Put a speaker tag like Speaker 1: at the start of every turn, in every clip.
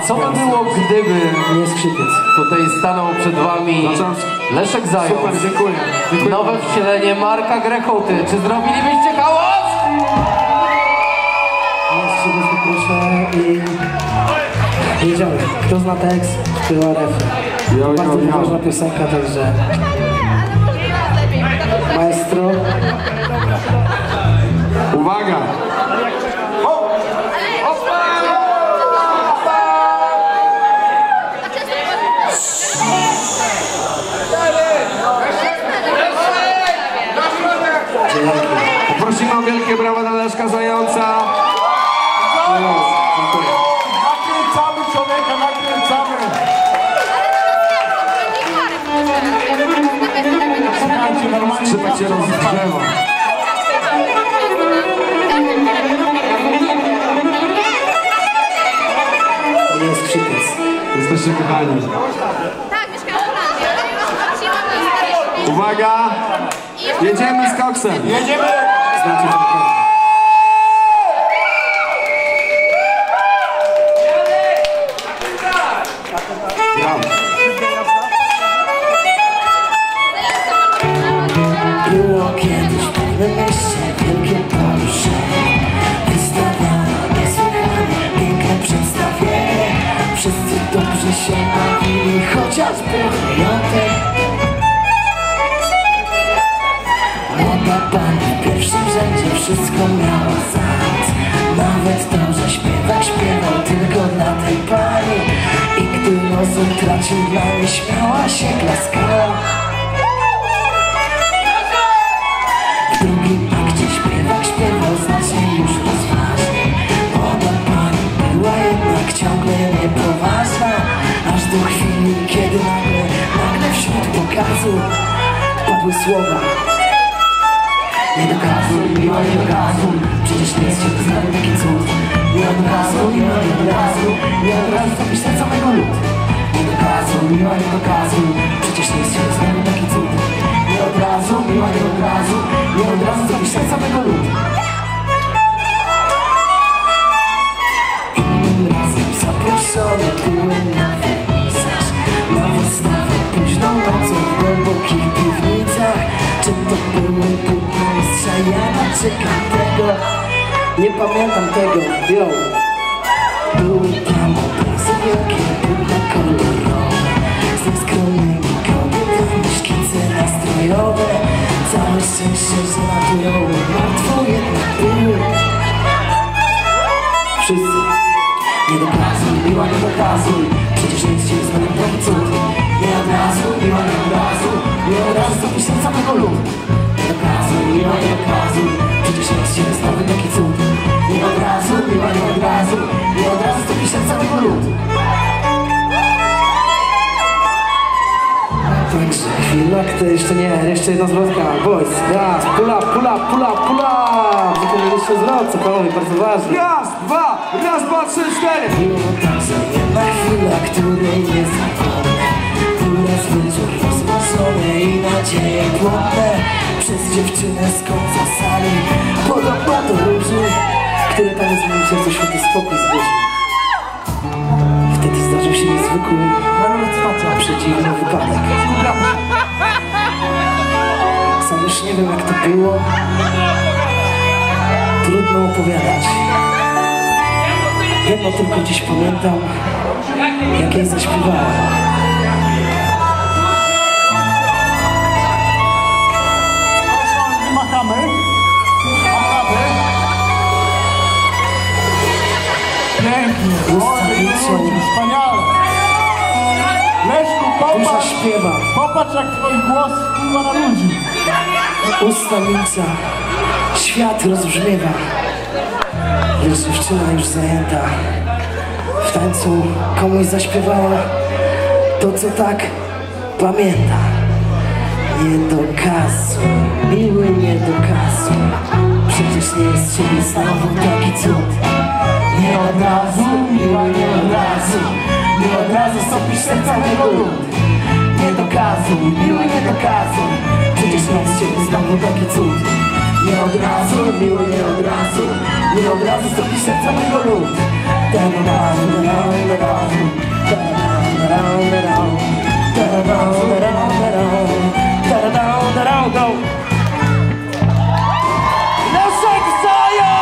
Speaker 1: co by było, gdyby
Speaker 2: nie skrzypiec
Speaker 1: tutaj stanął przed wami Leszek Zając?
Speaker 3: Super, dziękuję.
Speaker 1: Nowe wcielenie Marka Grechoty. Czy zrobilibyście hałas?
Speaker 2: Nie skrzypiec, poproszę i jedziemy. Kto zna tekst, była refren. Bardzo poważna piosenka, także maestro.
Speaker 3: Uwaga! Prosimy o wielkie brawa dla Leszka Zająca. Nakręcamy człowieka, nakręcamy. Skrzypek się rozgrzewa.
Speaker 2: To jest skrzypiec.
Speaker 3: Jesteście kochani.
Speaker 4: Tak, mieszkam w Holandii, ale już wróciłam na stare.
Speaker 3: Uwaga! Jedziemy z koksem. Jedziemy!
Speaker 2: Znacie to. Było kiedyś w pewnym mieście wielkie poruszenie. Wystawiano niesłychane piękne przedstawienie. Wszyscy dobrze się bawili, chociaż był wyjątek. Młoda pani w pierwszym rzędzie wszystko miała zając. Nawet to, że śpiewak śpiewał tylko dla tej pani. I gdy rozum tracił dla niej, śmiała się, klaskała. W drugim akcie śpiewak śpiewał znacznie już rozważnie. Młoda pani była jednak ciągle niepoważna. Aż do chwili, kiedy nagle wśród pokazu padły słowa: nie dokazuj, miła, nie dokazuj. Przecież nie jest cię znany taki cud. Nie od razu, miła, nie od razu. Nie od razu zapisz ten całego lud. Nie dokazuj, miła, nie dokazuj. Przecież nie jest cię znany taki cud. Nie od razu, miła, nie od razu. Nie od razu zapisz ten całego lud. Innym razem zaproszony byłem na wernisaż, na wystawę późną nocą w głębokich piwnicach. Czy to były płótno mistrza Jana czy Kantego? Nie pamiętam tego, yo. Były tam obrazy wielkie, płótna kolorowe, z nieskromnymi kobietami, szkice nastrojowe. Całe szczęście, że naturowe martwo jednak były. Wszyscy. Nie dokazuj, miła, nie dokazuj. Przecież nic cię nie znamy taki cud. Nie od razu, miła, nie od razu. Nie od razu zapisz ten samego lud. Nie dokazuj, miła, nie dokazuj. Przecież nic cię nie znamy taki cud. Nie od razu, miła, nie od razu. Nie od razu zapisz ten samego lud. Także chwila, to jeszcze jedna zwrotka. Boys, raz, pull up, pull up, pull up, pull up. Wykonaliście zwrot, cokolwiek, bardzo ważne.
Speaker 3: Raz, dwa, trzy, cztery.
Speaker 2: Było także jedna chwila, której nie zapomnę. Wyraz wieczór rozmarzony i nadzieje płonne przez dziewczynę z końca sali. Podobna do róży, które tam z moim sercu święty spokój zbudził. Wtedy zdarzył się niezwykły, przedziwny wypadek. Sam już nie wiem, jak to było. Trudno opowiadać. Jedno tylko dziś pamiętam, jak jej zaśpiewałem.
Speaker 3: Machamy. Pięknie. Wspaniale. Leszku,
Speaker 2: Dusza śpiewa.
Speaker 3: popatrz jak twój głos wpływa na ludzi.
Speaker 2: Usta milcza. Świat rozbrzmiewa. Lecz dziewczyna już zajęta. W tańcu komuś zaśpiewała to, co tak pamięta. Nie dokazuj, miły, nie dokazuj. Przecież nie jest ciebie znowu taki cud. Nie od razu, miła, nie od razu. Nie od razu stopisz serca mego lud. Nie dokazuj, miły, nie dokazuj. Przecież nie jest ciebie znowu taki cud. Nie od razu, miły, nie od razu. Nie od razu stopisz serca mego lud. Leszek Zając!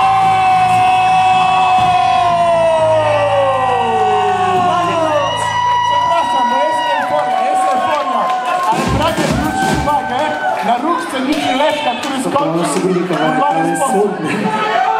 Speaker 5: Przepraszam, bo jest euforia, ale pragnę zwrócić uwagę na ruch sceniczny Leszka, który skończył w normalny sposób.